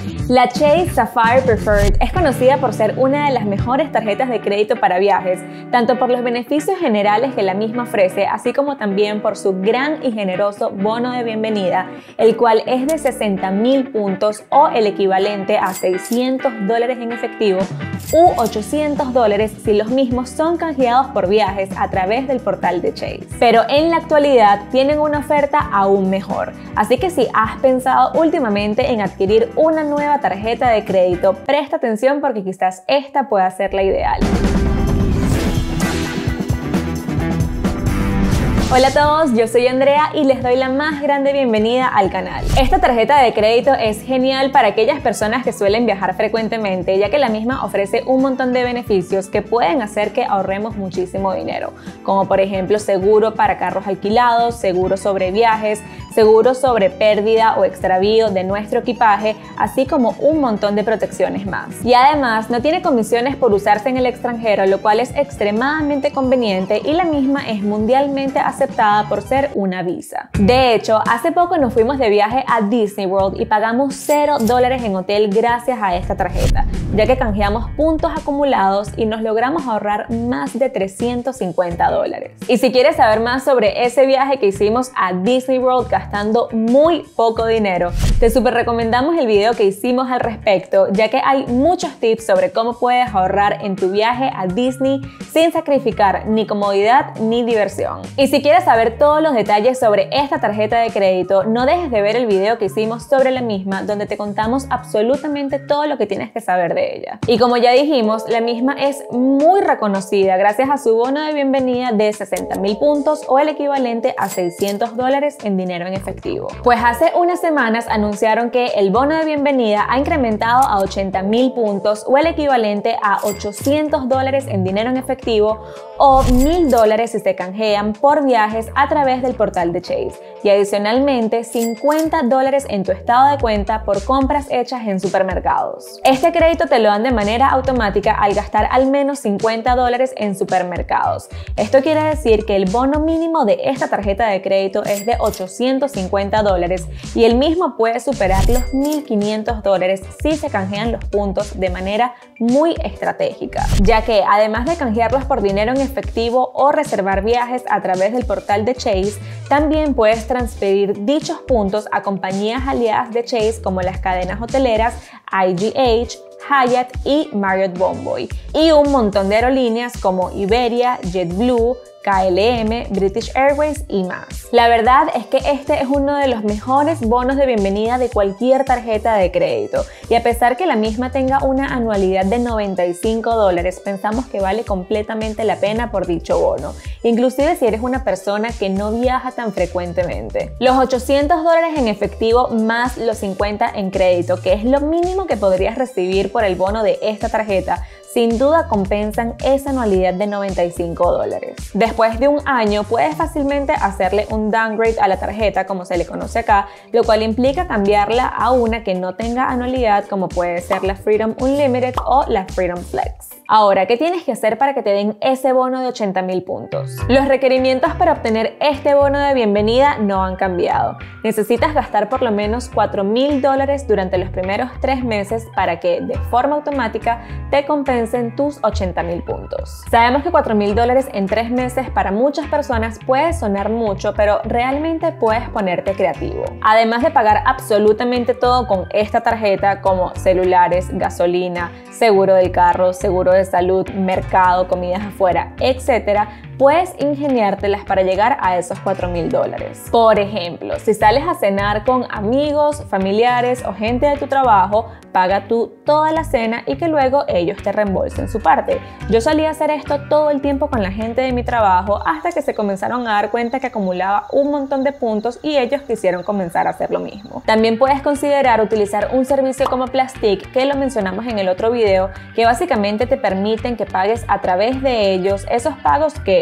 La Chase Sapphire Preferred es conocida por ser una de las mejores tarjetas de crédito para viajes, tanto por los beneficios generales que la misma ofrece, así como también por su gran y generoso bono de bienvenida, el cual es de 60.000 puntos o el equivalente a $600 en efectivo u $800 si los mismos son canjeados por viajes a través del portal de Chase. Pero en la actualidad tienen una oferta aún mejor, así que si has pensado últimamente en adquirir una nueva tarjeta de crédito, presta atención porque quizás esta pueda ser la ideal. Hola a todos, yo soy Andrea y les doy la más grande bienvenida al canal. Esta tarjeta de crédito es genial para aquellas personas que suelen viajar frecuentemente, ya que la misma ofrece un montón de beneficios que pueden hacer que ahorremos muchísimo dinero, como por ejemplo seguro para carros alquilados, seguro sobre viajes, seguro sobre pérdida o extravío de nuestro equipaje, así como un montón de protecciones más. Y además no tiene comisiones por usarse en el extranjero, lo cual es extremadamente conveniente y la misma es mundialmente aceptada por ser una Visa. De hecho, hace poco nos fuimos de viaje a Disney World y pagamos $0 en hotel gracias a esta tarjeta, ya que canjeamos puntos acumulados y nos logramos ahorrar más de $350. Y si quieres saber más sobre ese viaje que hicimos a Disney World gastando muy poco dinero, te súper recomendamos el video que hicimos al respecto, ya que hay muchos tips sobre cómo puedes ahorrar en tu viaje a Disney sin sacrificar ni comodidad ni diversión. Y si quieres saber todos los detalles sobre esta tarjeta de crédito, no dejes de ver el video que hicimos sobre la misma, donde te contamos absolutamente todo lo que tienes que saber de ella. Y como ya dijimos, la misma es muy reconocida gracias a su bono de bienvenida de 60.000 puntos o el equivalente a $600 en dinero en efectivo. Pues hace unas semanas anunciaron que el bono de bienvenida ha incrementado a 80.000 puntos o el equivalente a $800 en dinero en efectivo o $1.000 si se canjean por viajes a través del portal de Chase, y adicionalmente $50 en tu estado de cuenta por compras hechas en supermercados. Este crédito te lo dan de manera automática al gastar al menos $50 en supermercados. Esto quiere decir que el bono mínimo de esta tarjeta de crédito es de $850 y el mismo puede superar los $1.500 si se canjean los puntos de manera muy estratégica, ya que además de canjearlos por dinero en efectivo o reservar viajes a través del portal de Chase, también puedes transferir dichos puntos a compañías aliadas de Chase como las cadenas hoteleras IGH, Hyatt y Marriott Bonvoy, y un montón de aerolíneas como Iberia, JetBlue, KLM, British Airways y más. La verdad es que este es uno de los mejores bonos de bienvenida de cualquier tarjeta de crédito, y a pesar que la misma tenga una anualidad de $95, pensamos que vale completamente la pena por dicho bono, inclusive si eres una persona que no viaja tan frecuentemente. Los $800 en efectivo más los 50 en crédito, que es lo mínimo que podrías recibir por el bono de esta tarjeta, sin duda compensan esa anualidad de $95. Después de un año puedes fácilmente hacerle un downgrade a la tarjeta, como se le conoce acá, lo cual implica cambiarla a una que no tenga anualidad, como puede ser la Freedom Unlimited o la Freedom Flex. Ahora, ¿qué tienes que hacer para que te den ese bono de 80.000 puntos? Los requerimientos para obtener este bono de bienvenida no han cambiado. Necesitas gastar por lo menos $4.000 durante los primeros 3 meses para que, de forma automática, te compensen tus 80.000 puntos. Sabemos que $4.000 en 3 meses para muchas personas puede sonar mucho, pero realmente puedes ponerte creativo. Además de pagar absolutamente todo con esta tarjeta, como celulares, gasolina, seguro del carro, seguro de salud, mercado, comidas afuera, etc., puedes ingeniártelas para llegar a esos $4.000. Por ejemplo, si sales a cenar con amigos, familiares o gente de tu trabajo, paga tú toda la cena y que luego ellos te reembolsen su parte. Yo solía hacer esto todo el tiempo con la gente de mi trabajo hasta que se comenzaron a dar cuenta que acumulaba un montón de puntos y ellos quisieron comenzar a hacer lo mismo. También puedes considerar utilizar un servicio como Plastic, que lo mencionamos en el otro video, que básicamente te permiten que pagues a través de ellos esos pagos que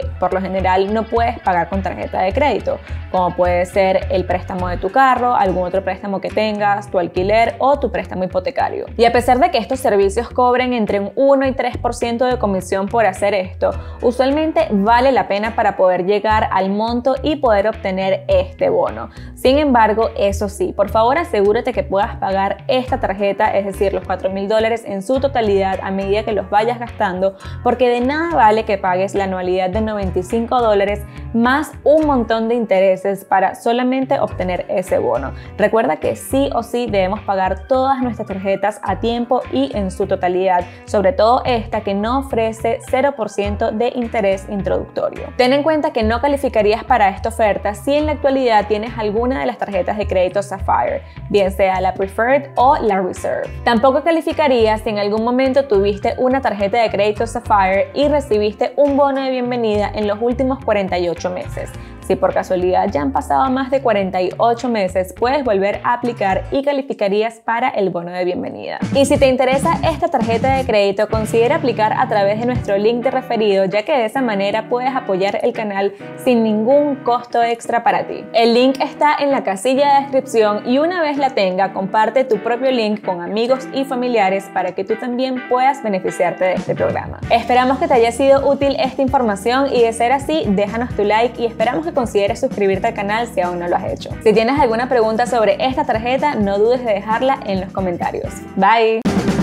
por lo general no puedes pagar con tarjeta de crédito, como puede ser el préstamo de tu carro, algún otro préstamo que tengas, tu alquiler o tu préstamo hipotecario. Y a pesar de que estos servicios cobren entre un 1 y 3% de comisión por hacer esto, usualmente vale la pena para poder llegar al monto y poder obtener este bono. Sin embargo, eso sí, por favor asegúrate que puedas pagar esta tarjeta, es decir, los $4,000 en su totalidad a medida que los vayas gastando, porque de nada vale que pagues la anualidad de $95 más un montón de intereses para solamente obtener ese bono. Recuerda que sí o sí debemos pagar todas nuestras tarjetas a tiempo y en su totalidad, sobre todo esta que no ofrece 0% de interés introductorio. Ten en cuenta que no calificarías para esta oferta si en la actualidad tienes alguna de las tarjetas de crédito Sapphire, bien sea la Preferred o la Reserve. Tampoco calificarías si en algún momento tuviste una tarjeta de crédito Sapphire y recibiste un bono de bienvenida en los últimos 48 meses. Si por casualidad ya han pasado más de 48 meses, puedes volver a aplicar y calificarías para el bono de bienvenida. Y si te interesa esta tarjeta de crédito, considera aplicar a través de nuestro link de referido, ya que de esa manera puedes apoyar el canal sin ningún costo extra para ti. El link está en la casilla de descripción y una vez la tenga, comparte tu propio link con amigos y familiares para que tú también puedas beneficiarte de este programa. Esperamos que te haya sido útil esta información y de ser así, déjanos tu like y esperamos que consideres suscribirte al canal si aún no lo has hecho. Si tienes alguna pregunta sobre esta tarjeta, no dudes de dejarla en los comentarios. Bye.